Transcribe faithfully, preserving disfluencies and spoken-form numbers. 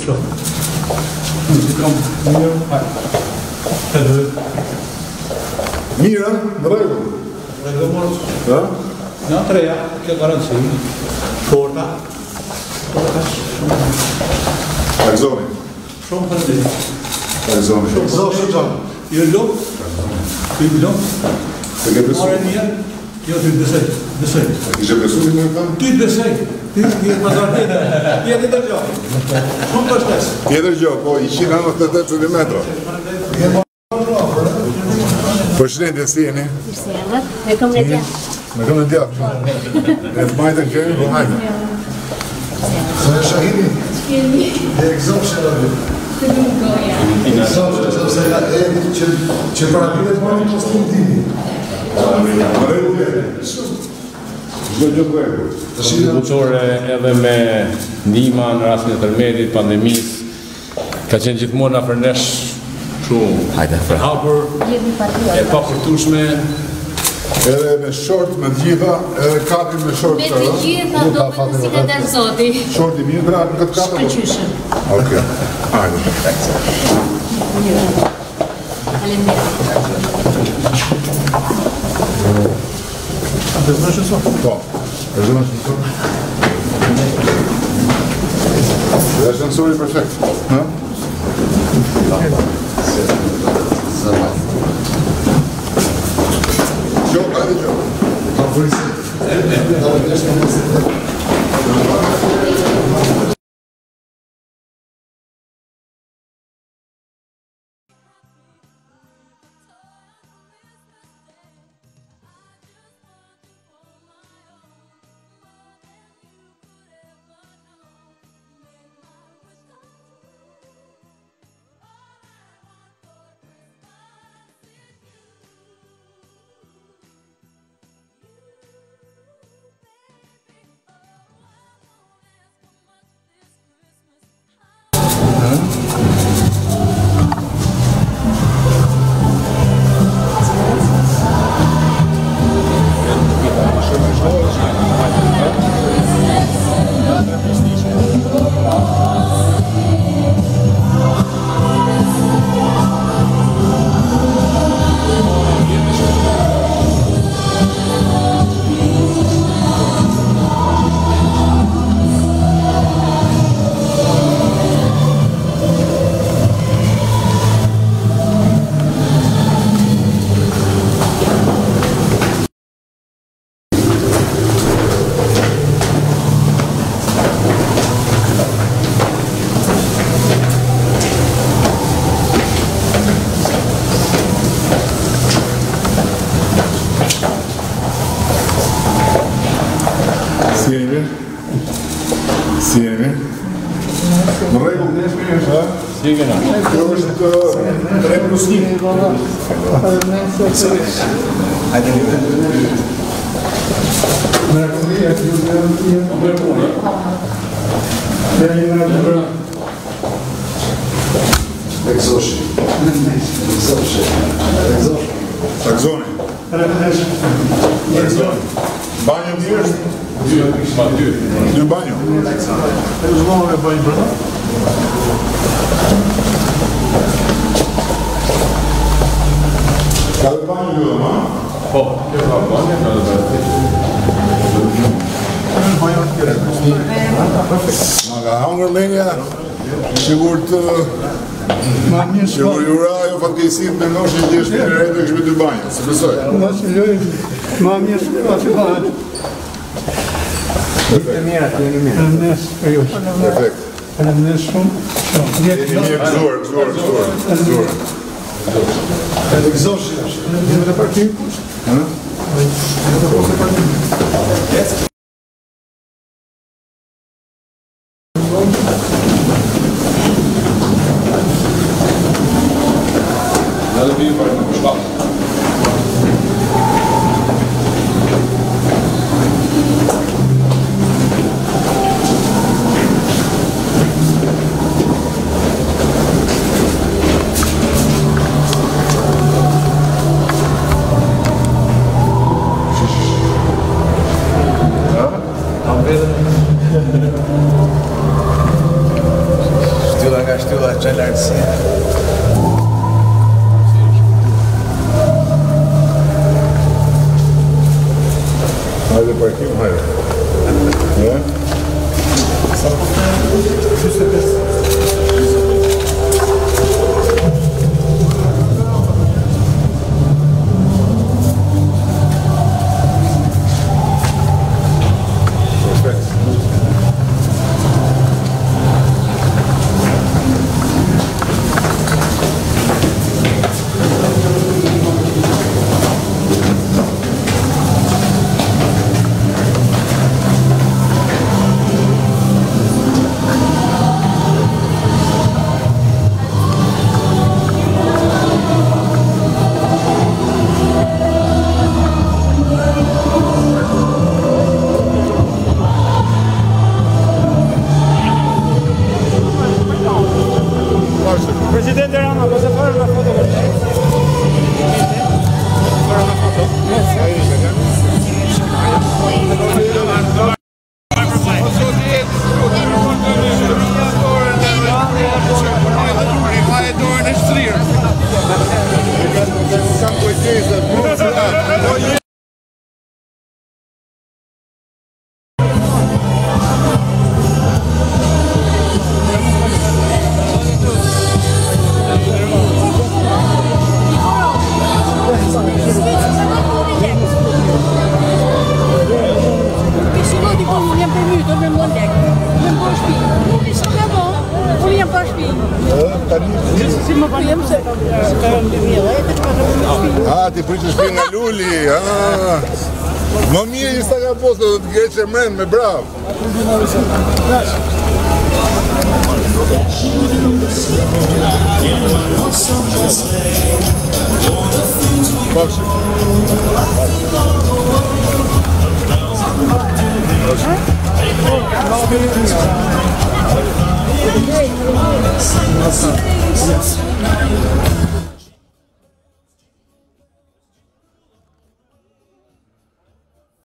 kështu. Nuk kam mirë, hajde. Mirë, në rregull. Rregull mos. Ha? Na treja, kjo garanci. Forta. Forta. Kalzoni. Shumë faleminderit. Kalzoni. Shumë shumë. Ju lup. Ju lup. Të ke besu? Ore mirë. Jo ty besoj. Besoj. A kishe besu ti më kanë? Ty besoj. Ti je pazar tjetër. Ti je tjetër gjë. Shumë të shtes. Tjetër gjë, po i njëqind e nëntëdhjetë centimetra. Përshëndetje, si jeni? Përshëndetje. Me kam në djathtë. Me kam në djathtë. E të majtë në kemi, po hajde. Së e shahini? Shkemi. E egzopshe në dhe. Të nuk goja. Egzopshe, sepse nga e që para pile të marrë një kostum timi. Më regu tjetë. Shdo gjë të regu. Kontribucore edhe me ndihma në rastin e tërmetit, pandemisë, ka qenë gjithmonë afër nesh shumë e hapur, e papërtueshme. Edhe me short me të gjitha, edhe kapi me short Me të gjitha do më të si të dërë zoti. Short i mirë pra në këtë kapi? Shkëqyshëm. Oke, hajde. Faleminderit. Dhe zë në shësot? Po, dhe zë në shësot? Dhe shënsori perfekt, ha? Gjo, hajde gjo. Pa polisit. Da me desh në polisit. Si jeni mirë? Si jeni mirë? Në rregull, ne shpirë, ha? Si kena? Kjo është tre plus një. Hajde një. Mërëkullia, ju në një. Bërë punë, Dhe një në një. Egzoshi. Egzoshi. Egzoshi. Takzoni. Takzoni. Banjo të është? ma dy. Një banjo. E uzmonë e bëjnë për të? Ka dhe banjo një dhe ma? Po, kjo ka banjë, ka dhe Ma ka hangër menja, sigur të... Sigur jura jo fatkejësit me noshe një gjeshtë një rejtë e këshme dy banjo, se besoj. Ma që lojë, ma mirë shkëva që bëhet. Perfekt. Përëmnes, për ju. Perfekt. Përëmnes shumë. Jeni mirë gëzuar, gëzuar, gëzuar. Gëzuar. Egzoshi është. Jemi në partim kush? Ha? Në dhe bim për në shpatë. ka shtylla që lartësi. Hajde parkim, hajde. Ja? Presidente Rama, posso fare una foto con lei? Fare una foto? Ah, ti pritë shpi nga lulli, ah. Më mirë i sta ka postë, do të greqe mren me bravo. Bakshi. Bakshi.